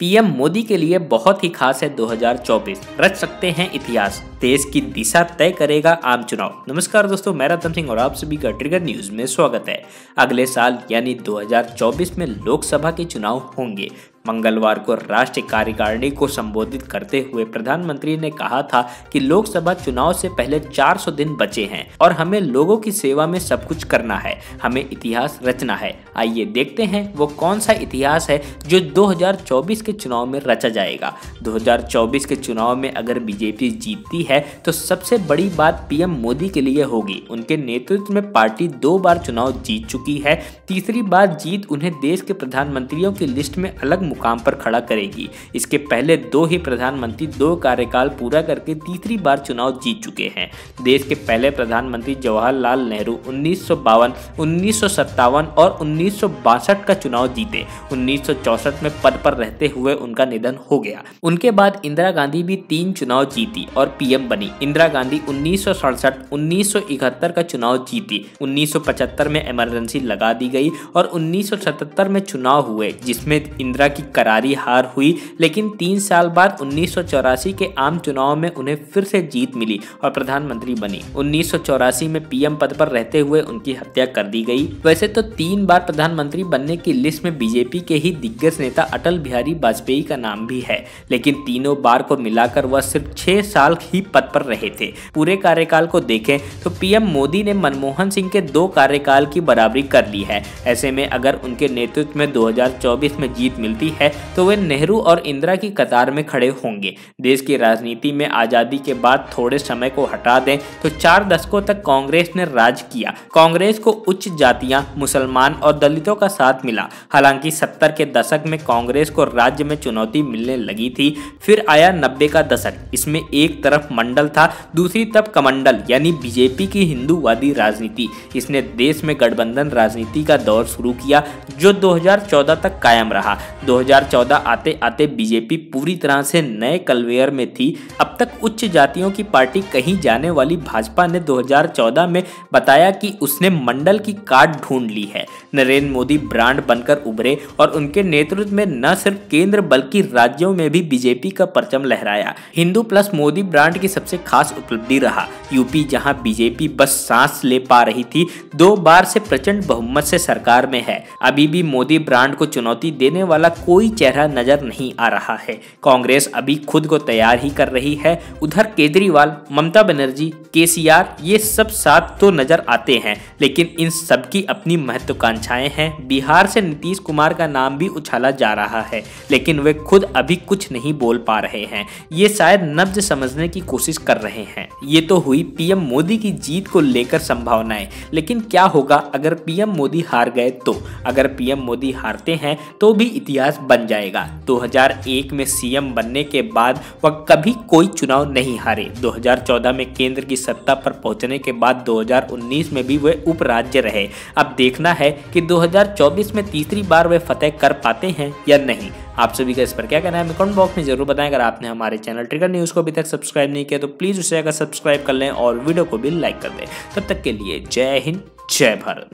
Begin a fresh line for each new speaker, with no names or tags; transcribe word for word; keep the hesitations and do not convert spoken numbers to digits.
PM Modi के लिए बहुत ही खास है दो हज़ार चौबीस, रच सकते हैं इतिहास, देश की दिशा तय करेगा आम चुनाव। नमस्कार दोस्तों, मैं रतन सिंह और आप सभी का ट्रिगर न्यूज में स्वागत है। अगले साल यानी दो हज़ार चौबीस में लोकसभा के चुनाव होंगे। मंगलवार को राष्ट्रीय कार्यकारिणी को संबोधित करते हुए प्रधानमंत्री ने कहा था कि लोकसभा चुनाव से पहले चार सौ दिन बचे हैं और हमें लोगों की सेवा में सब कुछ करना है, हमें इतिहास रचना है। आइए देखते हैं वो कौन सा इतिहास है जो दो हज़ार चौबीस के चुनाव में रचा जाएगा। दो हज़ार चौबीस के चुनाव में अगर बीजेपी जीतती है तो सबसे बड़ी बात पीएम मोदी के लिए होगी। उनके नेतृत्व में पार्टी दो बार चुनाव जीत चुकी है, तीसरी बार जीत उन्हें देश के प्रधानमंत्रियों की लिस्ट में अलग मुकाम पर खड़ा करेगी। इसके पहले दो ही प्रधानमंत्री दो कार्यकाल पूरा करके तीसरी बार चुनाव जीत चुके हैं। देश के पहले प्रधानमंत्री जवाहरलाल नेहरू उन्नीस सौ बावन, उन्नीस सौ सत्तावन और उन्नीस सौ बासठ का चुनाव जीते। उन्नीस सौ चौसठ में पद पर रहते हुए उनका निधन हो गया। उनके बाद इंदिरा गांधी भी तीन चुनाव जीती और पीएम बनी। इंदिरा गांधी उन्नीस सौ सड़सठ, उन्नीस सौ इकहत्तर का चुनाव जीती। उन्नीस सौ पचहत्तर में इमरजेंसी लगा दी गई और उन्नीस सौ सतहत्तर में चुनाव हुए जिसमें इंदिरा की करारी हार हुई, लेकिन तीन साल बाद उन्नीस सौ चौरासी के आम चुनाव में उन्हें फिर से जीत मिली और प्रधानमंत्री बनी। उन्नीस सौ चौरासी में पीएम पद पर रहते हुए उनकी हत्या कर दी गई। वैसे तो तीन बार प्रधानमंत्री बनने की लिस्ट में बीजेपी के ही दिग्गज नेता अटल बिहारी वाजपेयी का नाम भी है, लेकिन तीनों बार को मिलाकर वह सिर्फ छह साल ही पद पर रहे थे। पूरे कार्यकाल को देखें तो पीएम मोदी ने मनमोहन सिंह के दो कार्यकाल की बराबरी कर ली है। ऐसे में अगर उनके नेतृत्व में दो हज़ार चौबीस में जीत मिलती है तो वे नेहरू और इंदिरा की कतार में खड़े होंगे। देश की राजनीति में आजादी के बाद थोड़े समय को हटा दें तो चार दशकों तक कांग्रेस ने राज किया। कांग्रेस को उच्च जातियां, मुसलमान और दलितों का साथ मिला। हालांकि सत्तर के दशक में कांग्रेस को राज्य में चुनौती मिलने लगी थी। फिर आया नब्बे का दशक, इसमें एक तरफ मंडल था, दूसरी तरफ कमंडल यानी बीजेपी की हिंदूवादी राजनीति। इसने देश में गठबंधन राजनीति का दौर शुरू किया जो दो हज़ार चौदह तक कायम रहा। दो हज़ार चौदह आते आते बीजेपी पूरी तरह से नए कलवेयर में थी। अब तक उच्च जातियों की पार्टी कहीं जाने वाली भाजपा ने दो हज़ार चौदह में बताया कि उसने मंडल की काट ढूंढ ली है। नरेंद्र मोदी ब्रांड बनकर उभरे और उनके नेतृत्व में न सिर्फ केंद्र बल्कि राज्यों में भी बीजेपी का परचम लहराया। हिंदू प्लस मोदी ब्रांड की सबसे खास उपलब्धि रहा। यूपी जहां बीजेपी बस सांस ले पा रही थी, दो बार से प्रचंड बहुमत से सरकार में है। अभी भी मोदी ब्रांड को चुनौती देने वाला कोई चेहरा नजर नहीं आ रहा है। कांग्रेस अभी खुद को तैयार ही कर रही है। उधर केजरीवाल, ममता बनर्जी, केसीआर ये सब साथ तो नजर आते हैं, लेकिन इन सब की अपनी महत्वाकांक्षाएं हैं। बिहार से नीतीश कुमार का नाम भी उछाला जा रहा है, लेकिन वे खुद अभी कुछ नहीं बोल पा रहे हैं। ये शायद नब्ज समझने की कोशिश कर रहे हैं। ये तो हुई पीएम मोदी की जीत को लेकर संभावनाएं, लेकिन क्या होगा अगर पीएम मोदी हार गए तो? अगर पीएम मोदी हारते हैं तो भी इतिहास बन जाएगा। दो हज़ार एक में सीएम बनने के बाद वह कभी कोई चुनाव नहीं हारे। दो हज़ार चौदह में केंद्र की सत्ता पर पहुंचने के बाद दो हज़ार उन्नीस में भी वे उपराज्य रहे। अब देखना है कि दो हज़ार चौबीस में तीसरी बार वे फतेह कर पाते हैं या नहीं। आप सभी का इस पर क्या कहना है, कमेंट बॉक्स में जरूर बताएं। अगर आपने हमारे चैनल ट्रिगर न्यूज को अभी तक सब्सक्राइब नहीं किया तो प्लीज उसे अगर सब्सक्राइब कर लें और वीडियो को भी लाइक कर दें। तब तक के लिए जय हिंद, जय भारत।